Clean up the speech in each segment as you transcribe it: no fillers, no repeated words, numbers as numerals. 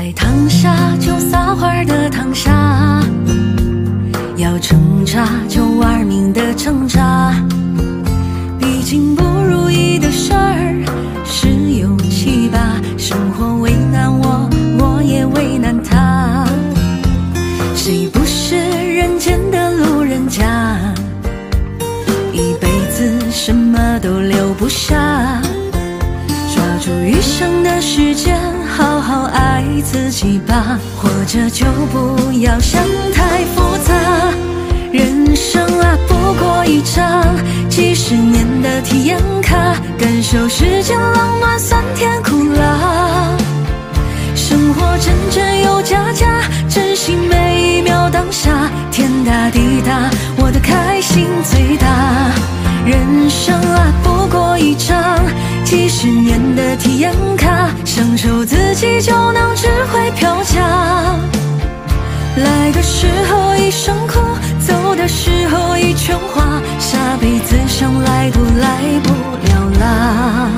在当下就撒欢的当下，要挣扎就玩命的挣扎。毕竟不如意的事儿十有七八，生活为难我，我也为难他。谁不是人间的路人甲？一辈子什么都留不下，抓住余生的时间，好好爱自己吧。活着就不要想太复杂，人生啊不过一场几十年的体验卡，感受世间冷暖酸甜苦辣。生活真真又假假，珍惜每一秒当下，天大地大，我的开心最大。人生啊不过一张几十年的体验卡，享受自己就能值回票价。来的时候一声哭，走的时候一圈话，下辈子想来都来不了啦。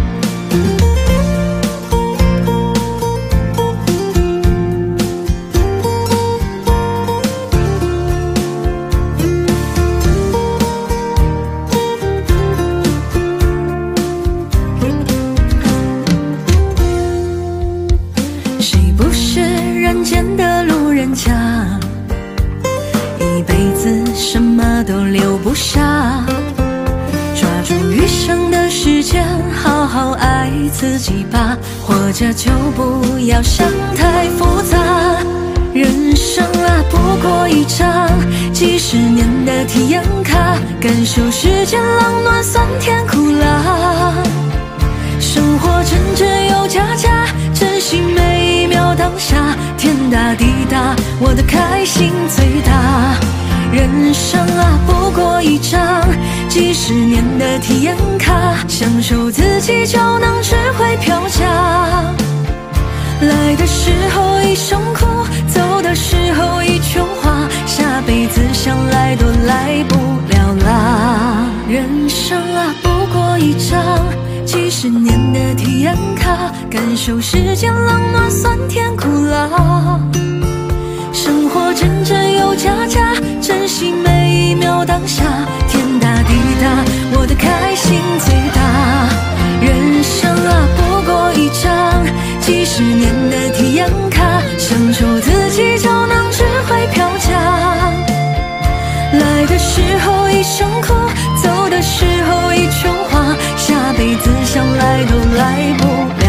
一辈子什么都留不下，抓住余生的时间，好好爱自己吧。活着就不要想太复杂，人生啊不过一张几十年的体验卡，感受世间冷暖酸甜苦辣。生活真真又假假，珍惜每一秒当下，天大地大，我的开心最大。人生啊不过一张几十年的体验卡，享受自己就能值回票价。来的时候一声哭，走的时候一圈话，下辈子想来都来不了啦。人生啊不过一张几十年的体验卡，感受世间冷暖酸甜苦辣。生活真真又假假，珍惜每一秒当下，天大地大，我的开心最大。人生啊不过一张几十年的体验卡，享受自己就能值回票价。来的时候一声哭，走的时候一圈话，下辈子想来都来不了。